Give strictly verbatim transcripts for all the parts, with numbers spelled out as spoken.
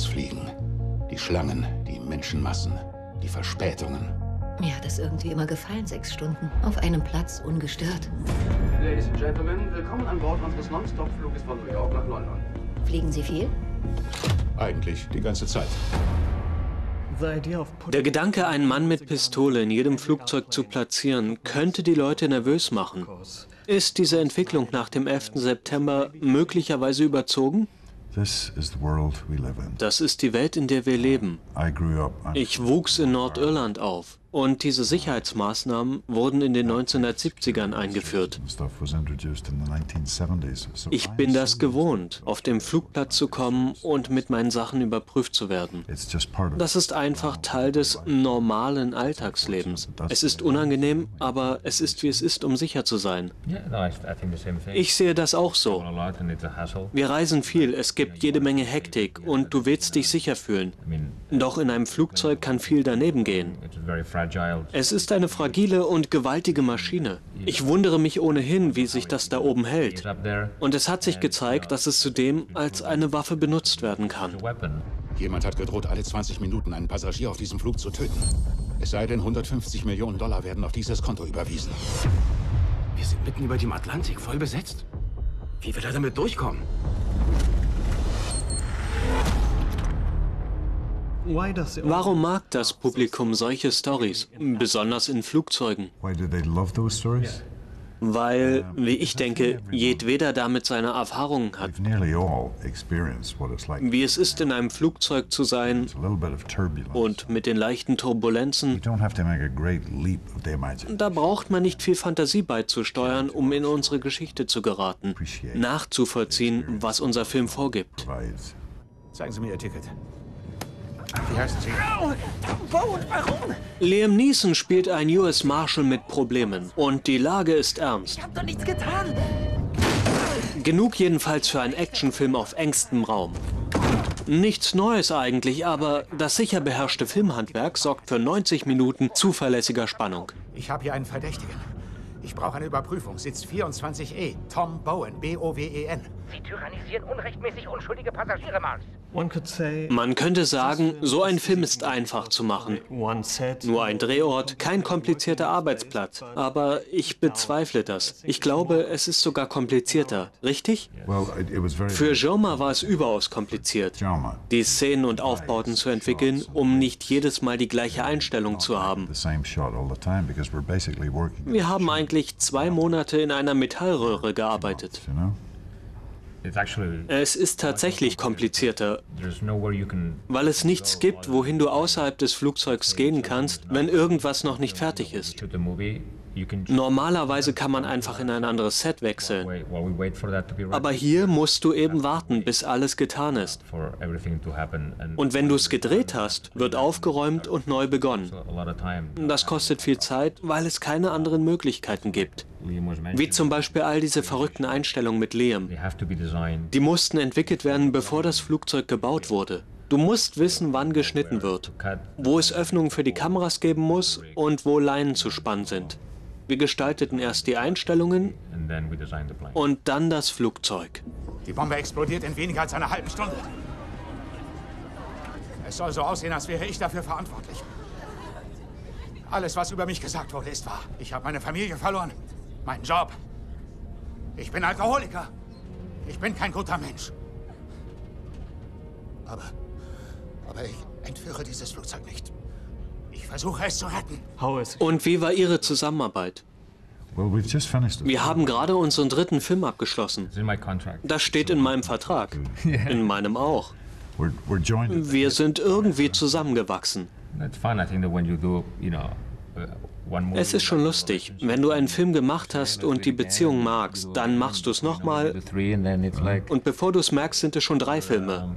das Fliegen. Die Schlangen, die Menschenmassen, die Verspätungen. Mir hat es irgendwie immer gefallen, sechs Stunden. Auf einem Platz, ungestört. Ladies and Gentlemen, willkommen an Bord unseres Non-Stop-Fluges von New York nach London. Fliegen Sie viel? Eigentlich die ganze Zeit. Der Gedanke, einen Mann mit Pistole in jedem Flugzeug zu platzieren, könnte die Leute nervös machen. Ist diese Entwicklung nach dem elften September möglicherweise überzogen? Das ist die Welt, in der wir leben. Ich wuchs in Nordirland auf. Und diese Sicherheitsmaßnahmen wurden in den neunzehnhundertsiebzigern eingeführt. Ich bin das gewohnt, auf dem Flugplatz zu kommen und mit meinen Sachen überprüft zu werden. Das ist einfach Teil des normalen Alltagslebens. Es ist unangenehm, aber es ist, wie es ist, um sicher zu sein. Ich sehe das auch so. Wir reisen viel, es gibt jede Menge Hektik und du willst dich sicher fühlen. Doch in einem Flugzeug kann viel daneben gehen. Es ist eine fragile und gewaltige Maschine. Ich wundere mich ohnehin, wie sich das da oben hält. Und es hat sich gezeigt, dass es zudem als eine Waffe benutzt werden kann. Jemand hat gedroht, alle zwanzig Minuten einen Passagier auf diesem Flug zu töten. Es sei denn, hundertfünfzig Millionen Dollar werden auf dieses Konto überwiesen. Wir sind mitten über dem Atlantik, voll besetzt. Wie will er damit durchkommen? Warum mag das Publikum solche Storys, besonders in Flugzeugen? Weil, wie ich denke, jedweder damit seine Erfahrungen hat. Wie es ist, in einem Flugzeug zu sein und mit den leichten Turbulenzen. Da braucht man nicht viel Fantasie beizusteuern, um in unsere Geschichte zu geraten, nachzuvollziehen, was unser Film vorgibt. Zeigen Sie mir Ihr Ticket. Wie heißen Sie? Bowen, warum? Liam Neeson spielt einen U S Marshal mit Problemen. Und die Lage ist ernst. Ich hab doch nichts getan. Genug jedenfalls für einen Actionfilm auf engstem Raum. Nichts Neues eigentlich, aber das sicher beherrschte Filmhandwerk sorgt für neunzig Minuten zuverlässiger Spannung. Ich habe hier einen Verdächtigen. Ich brauche eine Überprüfung. Sitz vierundzwanzig E. Tom Bowen, B O W E N. Sie tyrannisieren unrechtmäßig unschuldige Passagiere, Mars. Man könnte sagen, so ein Film ist einfach zu machen. Nur ein Drehort, kein komplizierter Arbeitsplatz. Aber ich bezweifle das. Ich glaube, es ist sogar komplizierter. Richtig? Für Jaume war es überaus kompliziert, die Szenen und Aufbauten zu entwickeln, um nicht jedes Mal die gleiche Einstellung zu haben. Wir haben eigentlich zwei Monate in einer Metallröhre gearbeitet. Es ist tatsächlich komplizierter, weil es nichts gibt, wohin du außerhalb des Flugzeugs gehen kannst, wenn irgendwas noch nicht fertig ist. Normalerweise kann man einfach in ein anderes Set wechseln. Aber hier musst du eben warten, bis alles getan ist. Und wenn du es gedreht hast, wird aufgeräumt und neu begonnen. Das kostet viel Zeit, weil es keine anderen Möglichkeiten gibt. Wie zum Beispiel all diese verrückten Einstellungen mit Liam. Die mussten entwickelt werden, bevor das Flugzeug gebaut wurde. Du musst wissen, wann geschnitten wird, wo es Öffnungen für die Kameras geben muss und wo Leinen zu spannen sind. Wir gestalteten erst die Einstellungen und dann das Flugzeug. Die Bombe explodiert in weniger als einer halben Stunde. Es soll so aussehen, als wäre ich dafür verantwortlich. Alles, was über mich gesagt wurde, ist wahr. Ich habe meine Familie verloren, meinen Job. Ich bin Alkoholiker. Ich bin kein guter Mensch. Aber, aber ich entführe dieses Flugzeug nicht. Ich versuche es zu retten. Und wie war Ihre Zusammenarbeit? Wir haben gerade unseren dritten Film abgeschlossen. Das steht in meinem Vertrag. In meinem auch. Wir sind irgendwie zusammengewachsen. Es ist schon lustig. Wenn du einen Film gemacht hast und die Beziehung magst, dann machst du es nochmal. Und bevor du es merkst, sind es schon drei Filme.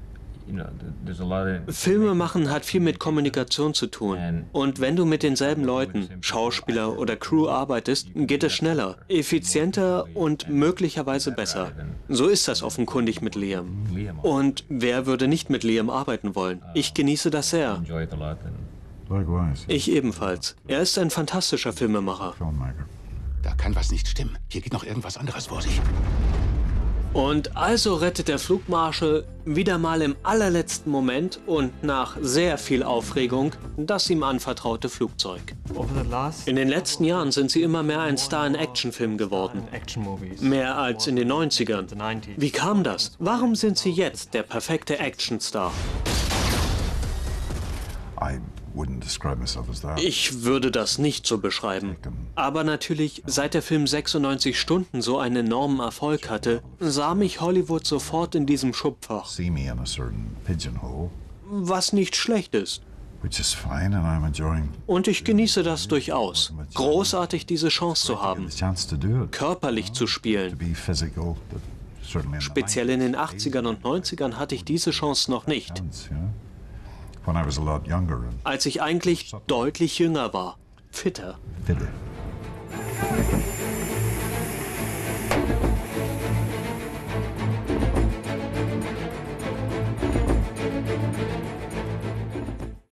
Filme machen hat viel mit Kommunikation zu tun. Und wenn du mit denselben Leuten, Schauspieler oder Crew arbeitest, geht es schneller, effizienter und möglicherweise besser. So ist das offenkundig mit Liam. Und wer würde nicht mit Liam arbeiten wollen? Ich genieße das sehr. Ich ebenfalls. Er ist ein fantastischer Filmemacher. Da kann was nicht stimmen. Hier geht noch irgendwas anderes vor sich. Und also rettet der Flugmarschall wieder mal im allerletzten Moment und nach sehr viel Aufregung das ihm anvertraute Flugzeug. In den letzten Jahren sind sie immer mehr ein Star in Actionfilmen geworden. Mehr als in den neunzigern. Wie kam das? Warum sind sie jetzt der perfekte Actionstar? Ich würde das nicht so beschreiben. Aber natürlich, seit der Film sechsundneunzig Stunden so einen enormen Erfolg hatte, sah mich Hollywood sofort in diesem Schubfach. Was nicht schlecht ist. Und ich genieße das durchaus. Großartig, diese Chance zu haben, körperlich zu spielen. Speziell in den achtzigern und neunzigern hatte ich diese Chance noch nicht. Als ich eigentlich deutlich jünger war, fitter.